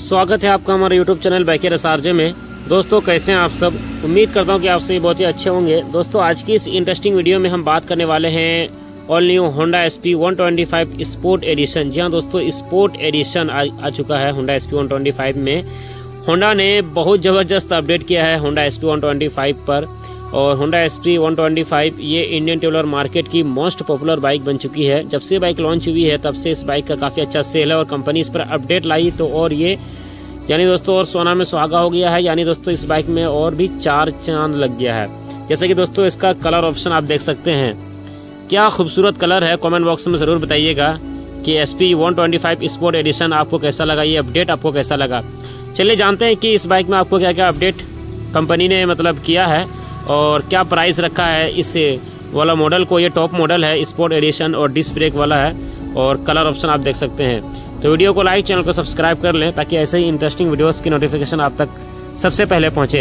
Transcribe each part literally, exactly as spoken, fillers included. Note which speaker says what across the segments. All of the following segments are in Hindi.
Speaker 1: स्वागत है आपका हमारे यूट्यूब चैनल बाइकर एसआरजे में। दोस्तों कैसे हैं आप सब। उम्मीद करता हूं कि आप सभी बहुत ही अच्छे होंगे। दोस्तों आज की इस इंटरेस्टिंग वीडियो में हम बात करने वाले हैं all new Honda S P one twenty five sport edition. जी हाँ दोस्तों, स्पोर्ट एडिशन आ, आ चुका है Honda S P one twenty five में। होंडा ने बहुत ज़बरदस्त अपडेट किया है Honda S P one twenty five पर। और Honda S P one twenty five ये इंडियन टू व्हीलर मार्केट की मोस्ट पॉपुलर बाइक बन चुकी है। जब से बाइक लॉन्च हुई है तब से इस बाइक का काफ़ी अच्छा सेल है और कंपनी इस पर अपडेट लाई तो और ये यानी दोस्तों और सोना में सुहागा हो गया है। यानी दोस्तों इस बाइक में और भी चार चांद लग गया है। जैसे कि दोस्तों इसका कलर ऑप्शन आप देख सकते हैं, क्या खूबसूरत कलर है। कमेंट बॉक्स में ज़रूर बताइएगा कि S P one twenty five sport edition आपको कैसा लगा, ये अपडेट आपको कैसा लगा। चलिए जानते हैं कि इस बाइक में आपको क्या क्या अपडेट कंपनी ने मतलब किया है और क्या प्राइस रखा है इस वाला मॉडल को। ये टॉप मॉडल है स्पोर्ट एडिशन और डिस्क ब्रेक वाला है और कलर ऑप्शन आप देख सकते हैं। तो वीडियो को लाइक, चैनल को सब्सक्राइब कर लें ताकि ऐसे ही इंटरेस्टिंग वीडियोस की नोटिफिकेशन आप तक सबसे पहले पहुंचे।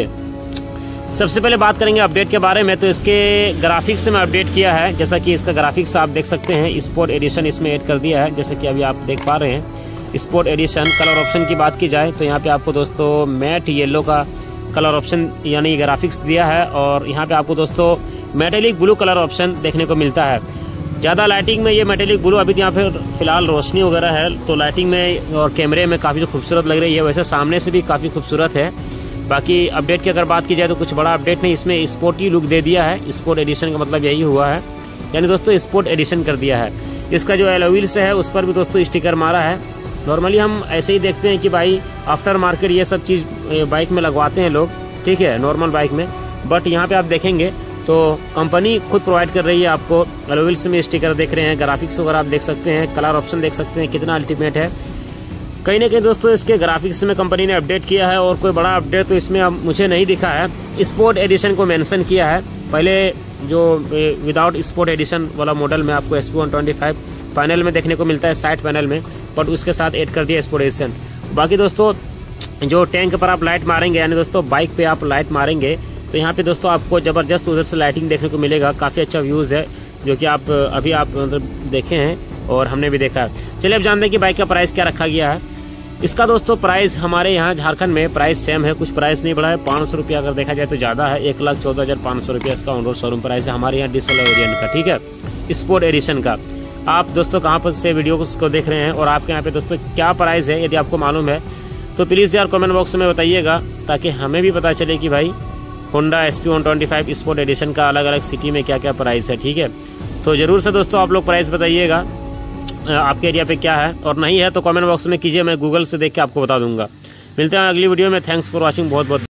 Speaker 1: सबसे पहले बात करेंगे अपडेट के बारे में। तो इसके ग्राफिक्स में अपडेट किया है। जैसा कि इसका ग्राफिक्स आप देख सकते हैं, स्पोर्ट एडिशन इसमें ऐड कर दिया है। जैसे कि अभी आप देख पा रहे हैं स्पोर्ट एडिशन। कलर ऑप्शन की बात की जाए तो यहाँ पे आपको दोस्तों मैट येलो का कलर ऑप्शन यानी ग्राफिक्स दिया है और यहाँ पे आपको दोस्तों मेटेलिक ब्लू कलर ऑप्शन देखने को मिलता है। ज़्यादा लाइटिंग में ये मेटेलिक ब्लू अभी यहाँ पे फिलहाल रोशनी वगैरह है तो लाइटिंग में और कैमरे में काफ़ी खूबसूरत लग रही है। वैसे सामने से भी काफ़ी खूबसूरत है। बाकी अपडेट की अगर बात की जाए तो कुछ बड़ा अपडेट नहीं, इसमें स्पोर्टी लुक दे दिया है। स्पोर्ट एडिशन का मतलब यही हुआ है, यानी दोस्तों स्पोर्ट एडिशन कर दिया है। इसका जो एलॉय व्हील्स है उस पर भी दोस्तों स्टिकर मारा है। नॉर्मली हम ऐसे ही देखते हैं कि भाई आफ्टर मार्केट ये सब चीज़ बाइक में लगवाते हैं लोग, ठीक है, नॉर्मल बाइक में। बट यहाँ पे आप देखेंगे तो कंपनी खुद प्रोवाइड कर रही है आपको। एलॉय व्हील्स में स्टिकर देख रहे हैं, ग्राफिक्स वगैरह आप देख सकते हैं, कलर ऑप्शन देख सकते हैं, कितना अल्टीमेट है। कहीं ना कहीं दोस्तों इसके ग्राफिक्स में कंपनी ने अपडेट किया है और कोई बड़ा अपडेट तो इसमें अब मुझे नहीं दिखा है। स्पोर्ट एडिशन को मेंशन किया है। पहले जो विदाउट स्पोर्ट एडिशन वाला मॉडल में आपको S P one twenty five panel में देखने को मिलता है, साइड पैनल में, बट उसके साथ ऐड कर दिया स्पोर्ट एडिशन। बाकी दोस्तों जो टैंक पर आप लाइट मारेंगे यानी दोस्तों बाइक पे आप लाइट मारेंगे तो यहाँ पे दोस्तों आपको ज़बरदस्त उधर से लाइटिंग देखने को मिलेगा। काफ़ी अच्छा व्यूज़ है जो कि आप अभी आप मतलब देखे हैं और हमने भी देखा है। चलिए अब जानते हैं कि बाइक का प्राइस क्या रखा गया है। इसका दोस्तों प्राइस हमारे यहाँ झारखंड में प्राइस सेम है, कुछ प्राइस नहीं बढ़ा है। पाँच सौ रुपया अगर देखा जाए तो ज़्यादा है। एक लाख चौदह हज़ार पाँच सौ रुपया इसका ऑन रोड शोरूम प्राइस है हमारे यहाँ डीजल वेरिएंट का, ठीक है, स्पोर्ट एडिशन का। आप दोस्तों कहाँ पर से वीडियो को देख रहे हैं और आपके यहाँ पे दोस्तों क्या प्राइस है, यदि आपको मालूम है तो प्लीज़ यार कमेंट बॉक्स में बताइएगा ताकि हमें भी पता चले कि भाई Honda S P one twenty five sport edition का अलग अलग सिटी में क्या क्या प्राइस है, ठीक है। तो ज़रूर से दोस्तों आप लोग प्राइस बताइएगा आपके एरिया पे क्या है, और नहीं है तो कमेंट बॉक्स में कीजिए, मैं गूगल से देख के आपको बता दूंगा। मिलते हैं अगली वीडियो में। Thanks for watching. बहुत बहुत